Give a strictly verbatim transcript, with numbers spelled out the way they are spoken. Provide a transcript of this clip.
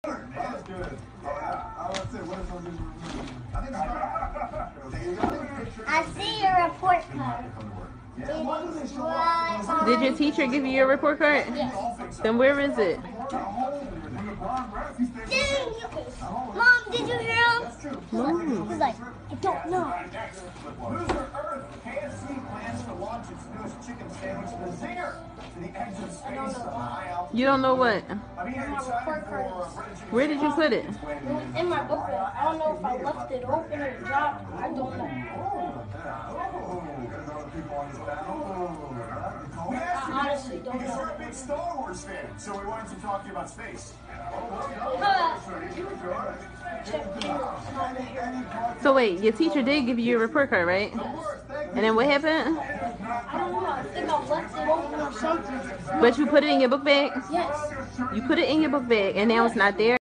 That's good. I would say, what if something I see your report card. It is right. Did your teacher give you your report card? Yes. Then where is it? Dang you. Mom, did you hear him? No. He's like, I don't know. Loser Earth, K F C plans to launch its newest chicken sandwich, the Zinger, to the edge of space on a high altitude. You don't know what? I mean, My report card Where did you put it? is in my book bag. I don't know if I left it open or dropped. I don't know. We asked you I honestly don't because you're know. a big Star Wars fan, so we wanted to talk to you about space. Check here. It's not here. So wait, your teacher did give you your report card, right? And then what happened? I don't know. I think I left it open or something. But you put it in your book bag? Yes. You put it in your book bag and now it's not there?